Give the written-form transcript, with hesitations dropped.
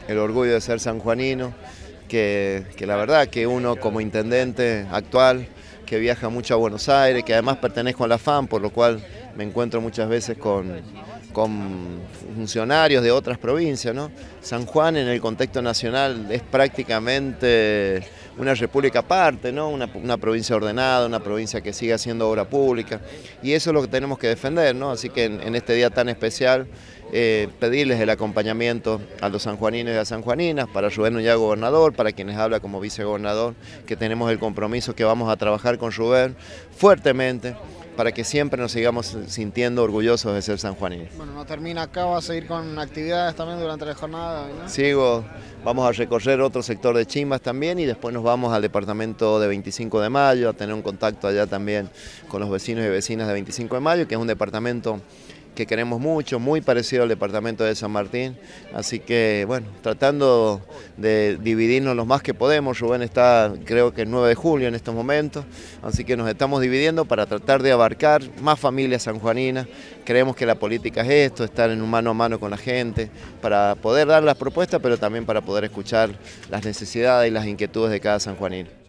el orgullo de ser sanjuanino, que la verdad que uno como intendente actual, que viaja mucho a Buenos Aires, que además pertenezco a la FAM, por lo cual me encuentro muchas veces con funcionarios de otras provincias, ¿no? San Juan en el contexto nacional es prácticamente una república aparte, ¿no? Una provincia ordenada, una provincia que sigue haciendo obra pública, y eso es lo que tenemos que defender, ¿no? Así que en este día tan especial, pedirles el acompañamiento a los sanjuaninos y a las sanjuaninas, para Rubén ya gobernador, para quienes habla como vicegobernador, que tenemos el compromiso que vamos a trabajar con Rubén fuertemente, para que siempre nos sigamos sintiendo orgullosos de ser sanjuaninos. Bueno, no termina acá, va a seguir con actividades también durante la jornada, ¿no? Vamos a recorrer otro sector de Chimbas también y después nos vamos al departamento de 25 de Mayo, a tener un contacto allá también con los vecinos y vecinas de 25 de Mayo, que es un departamento que queremos mucho, muy parecido al departamento de San Martín, así que bueno, tratando de dividirnos lo más que podemos. Rubén está creo que el 9 de julio en estos momentos, así que nos estamos dividiendo para tratar de abarcar más familias sanjuaninas. Creemos que la política es esto, estar en un mano a mano con la gente, para poder dar las propuestas, pero también para poder escuchar las necesidades y las inquietudes de cada sanjuanino.